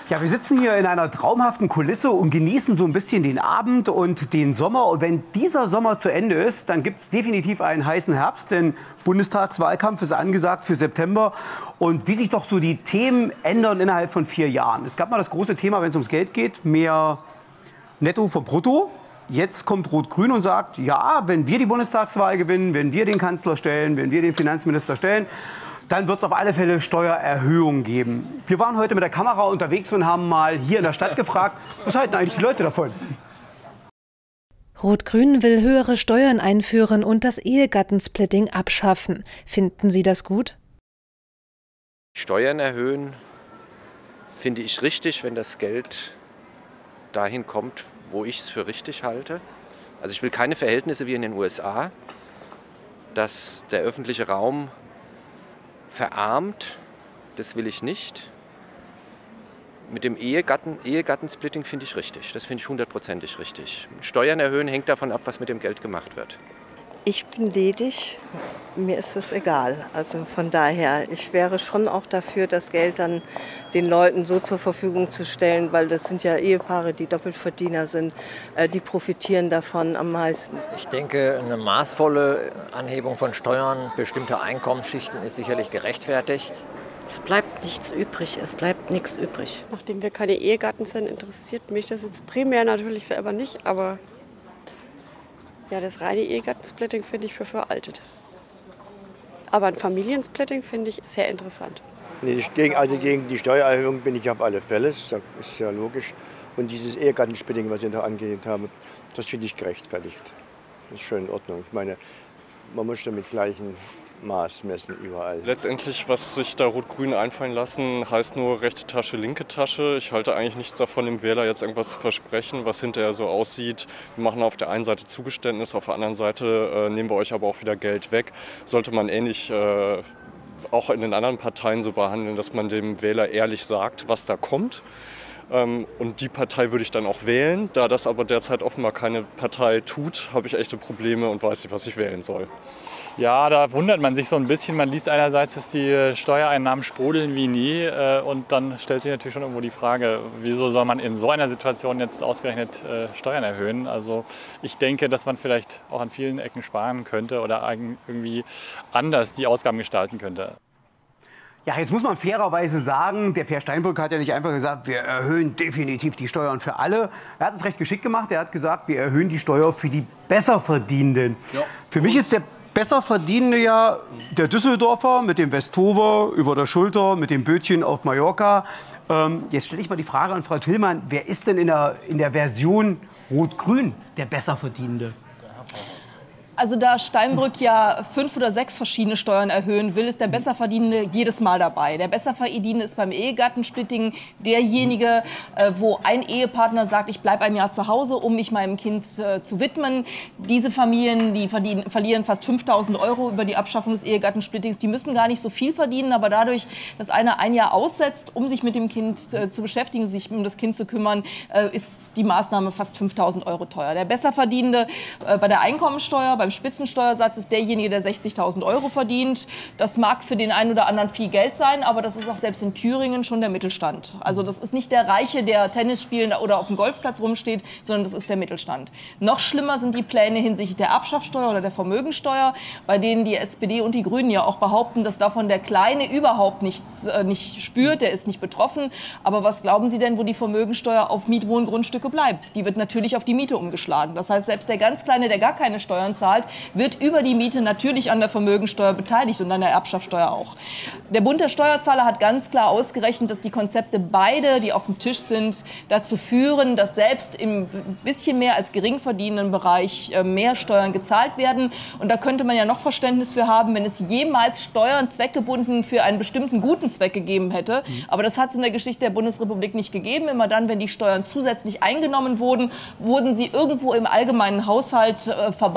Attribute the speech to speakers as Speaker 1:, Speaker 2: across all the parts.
Speaker 1: Ja, wir sitzen hier in einer traumhaften Kulisse und genießen so ein bisschen den Abend und den Sommer. Und wenn dieser Sommer zu Ende ist, dann gibt es definitiv einen heißen Herbst, denn Bundestagswahlkampf ist angesagt für September. Und wie sich doch so die Themen ändern innerhalb von 4 Jahren. Es gab mal das große Thema, wenn es ums Geld geht, mehr Netto vor Brutto. Jetzt kommt Rot-Grün und sagt, ja, wenn wir die Bundestagswahl gewinnen, wenn wir den Kanzler stellen, wenn wir den Finanzminister stellen, dann wird es auf alle Fälle Steuererhöhungen geben. Wir waren heute mit der Kamera unterwegs und haben mal hier in der Stadt gefragt, was halten eigentlich die Leute davon?
Speaker 2: Rot-Grün will höhere Steuern einführen und das Ehegattensplitting abschaffen. Finden Sie das gut?
Speaker 3: Steuern erhöhen finde ich richtig, wenn das Geld dahin kommt, wo ich es für richtig halte. Also ich will keine Verhältnisse wie in den USA, dass der öffentliche Raum verarmt, das will ich nicht. Mit dem Ehegattensplitting finde ich richtig, das finde ich 100%ig richtig. Steuern erhöhen hängt davon ab, was mit dem Geld gemacht wird.
Speaker 4: Ich bin ledig, mir ist es egal. Also von daher, ich wäre schon auch dafür, das Geld dann den Leuten so zur Verfügung zu stellen, weil das sind ja Ehepaare, die Doppelverdiener sind, die profitieren davon am meisten.
Speaker 5: Ich denke, eine maßvolle Anhebung von Steuern bestimmter Einkommensschichten ist sicherlich gerechtfertigt.
Speaker 6: Es bleibt nichts übrig, es bleibt nichts übrig.
Speaker 7: Nachdem wir keine Ehegatten sind, interessiert mich das jetzt primär natürlich selber nicht, aber ja, das reine Ehegattensplitting finde ich für veraltet. Aber ein Familiensplitting finde ich sehr interessant.
Speaker 8: Nee, gegen die Steuererhöhung bin ich auf alle Fälle, das ist ja logisch. Und dieses Ehegattensplitting, was ich da angeht habe, das finde ich gerechtfertigt. Das ist schon in Ordnung. Ich meine, man muss ja mit gleichem Maß messen überall.
Speaker 9: Letztendlich, was sich da Rot-Grün einfallen lassen, heißt nur rechte Tasche, linke Tasche. Ich halte eigentlich nichts davon, dem Wähler jetzt irgendwas zu versprechen, was hinterher so aussieht. Wir machen auf der einen Seite Zugeständnis, auf der anderen Seite nehmen wir euch aber auch wieder Geld weg. Sollte man ähnlich auch in den anderen Parteien so behandeln, dass man dem Wähler ehrlich sagt, was da kommt. Und die Partei würde ich dann auch wählen. Da das aber derzeit offenbar keine Partei tut, habe ich echte Probleme und weiß nicht, was ich wählen soll.
Speaker 10: Ja, da wundert man sich so ein bisschen. Man liest einerseits, dass die Steuereinnahmen sprudeln wie nie. Und dann stellt sich natürlich schon irgendwo die Frage, wieso soll man in so einer Situation jetzt ausgerechnet Steuern erhöhen? Also ich denke, dass man vielleicht auch an vielen Ecken sparen könnte oder irgendwie anders die Ausgaben gestalten könnte.
Speaker 1: Ja, jetzt muss man fairerweise sagen, der Peer Steinbrück hat ja nicht einfach gesagt, wir erhöhen definitiv die Steuern für alle. Er hat es recht geschickt gemacht. Er hat gesagt, wir erhöhen die Steuer für die Besserverdienenden. Ja. Für mich ist der Besserverdienende ja der Düsseldorfer mit dem Westhover über der Schulter, mit dem Bötchen auf Mallorca. Jetzt stelle ich mal die Frage an Frau Tillmann, wer ist denn in der Version Rot-Grün der Besserverdienende?
Speaker 11: Also da Steinbrück ja 5 oder 6 verschiedene Steuern erhöhen will, ist der Besserverdienende jedes Mal dabei. Der Besserverdienende ist beim Ehegattensplitting derjenige, wo ein Ehepartner sagt, ich bleibe ein Jahr zu Hause, um mich meinem Kind zu widmen. Diese Familien, die verlieren fast 5.000 € über die Abschaffung des Ehegattensplittings. Die müssen gar nicht so viel verdienen, aber dadurch, dass einer ein Jahr aussetzt, um sich mit dem Kind zu beschäftigen, sich um das Kind zu kümmern, ist die Maßnahme fast 5.000 € teuer. Der Besserverdienende bei der Einkommensteuer, beim Spitzensteuersatz ist derjenige, der 60.000 € verdient. Das mag für den einen oder anderen viel Geld sein, aber das ist auch selbst in Thüringen schon der Mittelstand. Also das ist nicht der Reiche, der Tennis spielen oder auf dem Golfplatz rumsteht, sondern das ist der Mittelstand. Noch schlimmer sind die Pläne hinsichtlich der Erbschaftssteuer oder der Vermögensteuer, bei denen die SPD und die Grünen ja auch behaupten, dass davon der Kleine überhaupt nichts nicht spürt, der ist nicht betroffen. Aber was glauben Sie denn, wo die Vermögensteuer auf Mietwohngrundstücke bleibt? Die wird natürlich auf die Miete umgeschlagen. Das heißt, selbst der ganz Kleine, der gar keine Steuern zahlt, wird über die Miete natürlich an der Vermögensteuer beteiligt und an der Erbschaftssteuer auch. Der Bund der Steuerzahler hat ganz klar ausgerechnet, dass die Konzepte beide, die auf dem Tisch sind, dazu führen, dass selbst im bisschen mehr als gering verdienenden Bereich mehr Steuern gezahlt werden. Und da könnte man ja noch Verständnis für haben, wenn es jemals Steuern zweckgebunden für einen bestimmten guten Zweck gegeben hätte. Aber das hat es in der Geschichte der Bundesrepublik nicht gegeben. Immer dann, wenn die Steuern zusätzlich eingenommen wurden, wurden sie irgendwo im allgemeinen Haushalt verbraten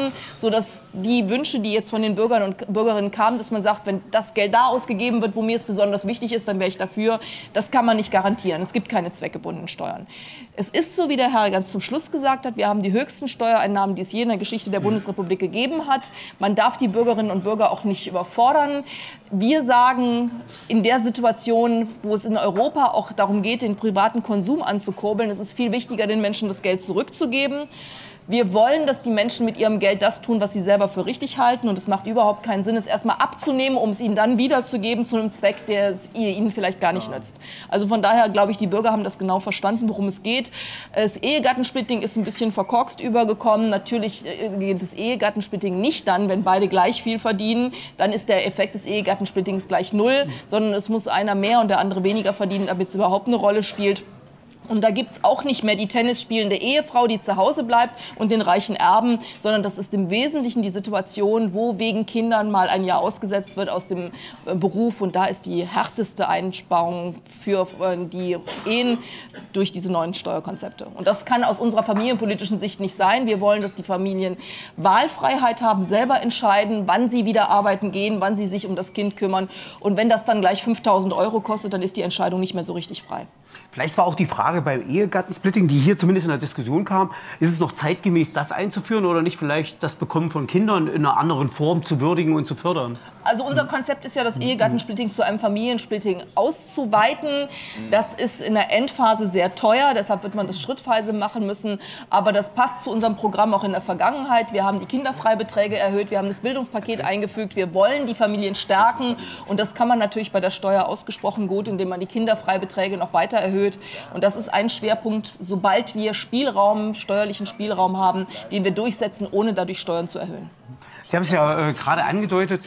Speaker 11: machen, sodass die Wünsche, die jetzt von den Bürgern und Bürgerinnen kamen, dass man sagt, wenn das Geld da ausgegeben wird, wo mir es besonders wichtig ist, dann wäre ich dafür. Das kann man nicht garantieren. Es gibt keine zweckgebundenen Steuern. Es ist so, wie der Herr ganz zum Schluss gesagt hat, wir haben die höchsten Steuereinnahmen, die es je in der Geschichte der Bundesrepublik gegeben hat. Man darf die Bürgerinnen und Bürger auch nicht überfordern. Wir sagen, in der Situation, wo es in Europa auch darum geht, den privaten Konsum anzukurbeln, ist es viel wichtiger, den Menschen das Geld zurückzugeben. Wir wollen, dass die Menschen mit ihrem Geld das tun, was sie selber für richtig halten. Und es macht überhaupt keinen Sinn, es erstmal abzunehmen, um es ihnen dann wiederzugeben zu einem Zweck, der es ihnen vielleicht gar nicht nützt. Also von daher glaube ich, die Bürger haben das genau verstanden, worum es geht. Das Ehegattensplitting ist ein bisschen verkorkst übergekommen. Natürlich geht das Ehegattensplitting nicht dann, wenn beide gleich viel verdienen. Dann ist der Effekt des Ehegattensplittings gleich null, sondern es muss einer mehr und der andere weniger verdienen, damit es überhaupt eine Rolle spielt. Und da gibt es auch nicht mehr die tennisspielende Ehefrau, die zu Hause bleibt und den reichen Erben, sondern das ist im Wesentlichen die Situation, wo wegen Kindern mal ein Jahr ausgesetzt wird aus dem Beruf. Und da ist die härteste Einsparung für die Ehen durch diese neuen Steuerkonzepte. Und das kann aus unserer familienpolitischen Sicht nicht sein. Wir wollen, dass die Familien Wahlfreiheit haben, selber entscheiden, wann sie wieder arbeiten gehen, wann sie sich um das Kind kümmern. Und wenn das dann gleich 5.000 € kostet, dann ist die Entscheidung nicht mehr so richtig frei.
Speaker 1: Vielleicht war auch die Frage beim Ehegattensplitting, die hier zumindest in der Diskussion kam, ist es noch zeitgemäß, das einzuführen oder nicht vielleicht das Bekommen von Kindern in einer anderen Form zu würdigen und zu fördern?
Speaker 11: Also unser Konzept ist ja, das Ehegattensplitting zu einem Familiensplitting auszuweiten. Das ist in der Endphase sehr teuer, deshalb wird man das schrittweise machen müssen. Aber das passt zu unserem Programm auch in der Vergangenheit. Wir haben die Kinderfreibeträge erhöht, wir haben das Bildungspaket eingefügt, wir wollen die Familien stärken. Und das kann man natürlich bei der Steuer ausgesprochen gut, indem man die Kinderfreibeträge noch weiter erhöht. Und das ist ein Schwerpunkt, sobald wir Spielraum, steuerlichen Spielraum haben, den wir durchsetzen, ohne dadurch Steuern zu erhöhen.
Speaker 1: Sie haben es ja gerade angedeutet,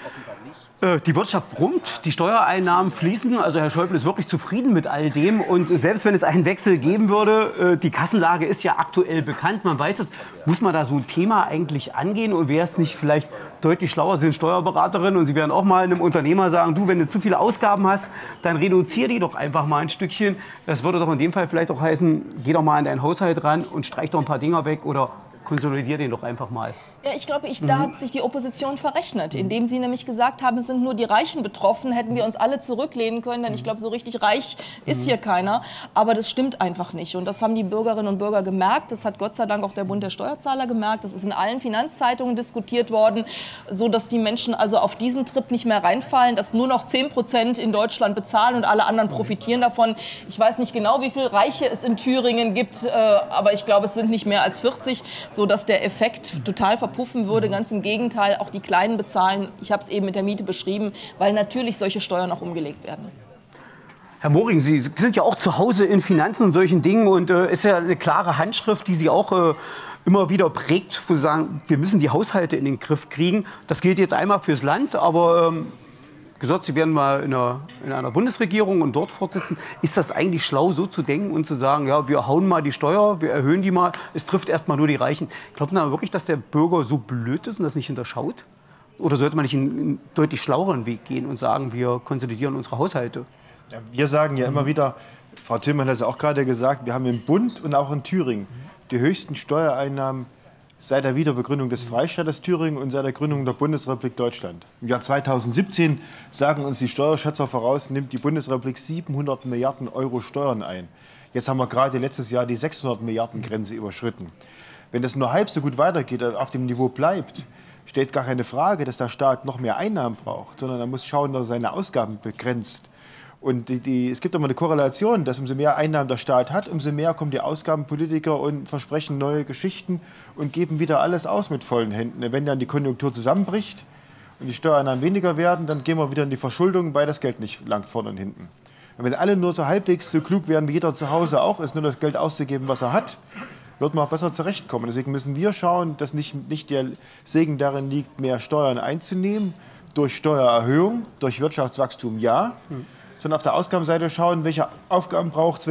Speaker 1: die Wirtschaft brummt, die Steuereinnahmen fließen. Also Herr Schäuble ist wirklich zufrieden mit all dem. Und selbst wenn es einen Wechsel geben würde, die Kassenlage ist ja aktuell bekannt. Man weiß es, muss man da so ein Thema eigentlich angehen? Und wäre es nicht vielleicht deutlich schlauer, Sie sind Steuerberaterin und Sie werden auch mal einem Unternehmer sagen, du, wenn du zu viele Ausgaben hast, dann reduzier die doch einfach mal ein Stückchen. Das würde doch in dem Fall vielleicht auch heißen, geh doch mal an deinen Haushalt ran und streich doch ein paar Dinger weg oder konsolidier den doch einfach mal.
Speaker 11: Ja, ich glaube, da hat sich die Opposition verrechnet, indem sie nämlich gesagt haben, es sind nur die Reichen betroffen, hätten wir uns alle zurücklehnen können, denn ich glaube, so richtig reich ist hier keiner. Aber das stimmt einfach nicht. Und das haben die Bürgerinnen und Bürger gemerkt. Das hat Gott sei Dank auch der Bund der Steuerzahler gemerkt. Das ist in allen Finanzzeitungen diskutiert worden, sodass die Menschen also auf diesen Trip nicht mehr reinfallen, dass nur noch 10% in Deutschland bezahlen und alle anderen profitieren davon. Ich weiß nicht genau, wie viele Reiche es in Thüringen gibt, aber ich glaube, es sind nicht mehr als 40, sodass der Effekt total verpuffen würde. Ganz im Gegenteil, auch die Kleinen bezahlen. Ich habe es eben mit der Miete beschrieben, weil natürlich solche Steuern auch umgelegt werden.
Speaker 1: Herr Moring, Sie sind ja auch zu Hause in Finanzen und solchen Dingen und ist ja eine klare Handschrift, die Sie auch immer wieder prägt, wo Sie sagen, wir müssen die Haushalte in den Griff kriegen. Das gilt jetzt einmal fürs Land, aber gesagt, Sie werden mal in einer Bundesregierung und dort fortsetzen. Ist das eigentlich schlau, so zu denken und zu sagen, ja, wir hauen mal die Steuer, wir erhöhen die mal, es trifft erst mal nur die Reichen? Glaubt man wirklich, dass der Bürger so blöd ist und das nicht hinterschaut? Oder sollte man nicht einen deutlich schlaueren Weg gehen und sagen, wir konsolidieren unsere Haushalte?
Speaker 12: Ja, wir sagen ja immer wieder, Frau Tillmann hat es auch gerade gesagt, wir haben im Bund und auch in Thüringen die höchsten Steuereinnahmen seit der Wiederbegründung des Freistaates Thüringen und seit der Gründung der Bundesrepublik Deutschland. Im Jahr 2017 sagen uns die Steuerschätzer voraus, nimmt die Bundesrepublik 700 Milliarden € Steuern ein. Jetzt haben wir gerade letztes Jahr die 600 Milliarden Grenze überschritten. Wenn das nur halb so gut weitergeht, auf dem Niveau bleibt, stellt gar keine Frage, dass der Staat noch mehr Einnahmen braucht, sondern er muss schauen, dass er seine Ausgaben begrenzt. Und es gibt immer eine Korrelation, dass umso mehr Einnahmen der Staat hat, umso mehr kommen die Ausgabenpolitiker und versprechen neue Geschichten und geben wieder alles aus mit vollen Händen. Wenn dann die Konjunktur zusammenbricht und die Steuereinnahmen weniger werden, dann gehen wir wieder in die Verschuldung, weil das Geld nicht langt vorne und hinten. Und wenn alle nur so halbwegs so klug wären, wie jeder zu Hause auch ist, nur das Geld auszugeben, was er hat, wird man auch besser zurechtkommen. Deswegen müssen wir schauen, dass nicht der Segen darin liegt, mehr Steuern einzunehmen, durch Steuererhöhung, durch Wirtschaftswachstum ja, sondern auf der Ausgabenseite schauen, welche Aufgaben braucht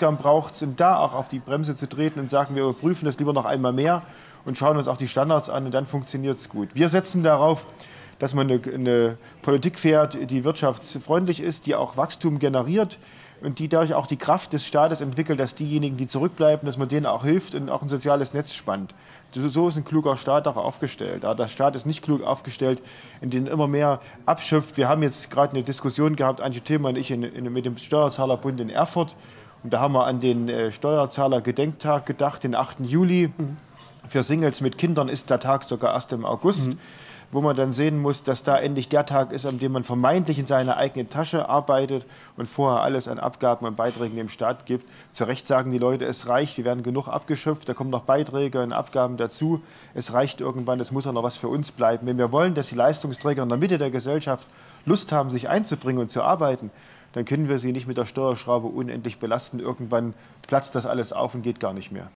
Speaker 12: es, um da auch auf die Bremse zu treten und sagen, wir überprüfen das lieber noch einmal mehr und schauen uns auch die Standards an und dann funktioniert es gut. Wir setzen darauf, dass man eine Politik fährt, die wirtschaftsfreundlich ist, die auch Wachstum generiert und die dadurch auch die Kraft des Staates entwickelt, dass diejenigen, die zurückbleiben, dass man denen auch hilft und auch ein soziales Netz spannt. So ist ein kluger Staat auch aufgestellt. Der Staat ist nicht klug aufgestellt, in den immer mehr abschöpft. Wir haben jetzt gerade eine Diskussion gehabt, Antje Thema und ich, mit dem Steuerzahlerbund in Erfurt. Und da haben wir an den Steuerzahler-Gedenktag gedacht, den 8. Juli. Für Singles mit Kindern ist der Tag sogar erst im August, wo man dann sehen muss, dass da endlich der Tag ist, an dem man vermeintlich in seiner eigenen Tasche arbeitet und vorher alles an Abgaben und Beiträgen dem Staat gibt. Zu Recht sagen die Leute, es reicht, wir werden genug abgeschöpft, da kommen noch Beiträge und Abgaben dazu. Es reicht irgendwann, es muss auch noch was für uns bleiben. Wenn wir wollen, dass die Leistungsträger in der Mitte der Gesellschaft Lust haben, sich einzubringen und zu arbeiten, dann können wir sie nicht mit der Steuerschraube unendlich belasten. Irgendwann platzt das alles auf und geht gar nicht mehr.